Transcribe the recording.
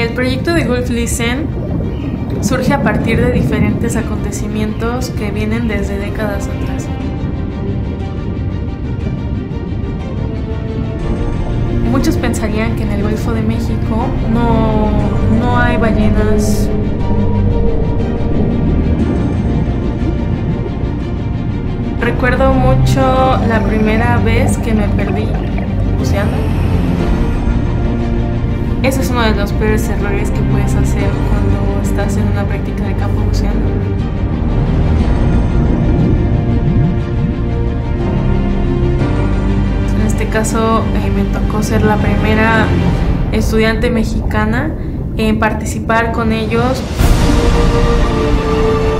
El proyecto de Gulf Listen surge a partir de diferentes acontecimientos que vienen desde décadas atrás. Muchos pensarían que en el Golfo de México no hay ballenas. Recuerdo mucho la primera vez que me perdí buceando. Ese es uno de los peores errores que puedes hacer cuando estás en una práctica de campo buceando. En este caso me tocó ser la primera estudiante mexicana en participar con ellos.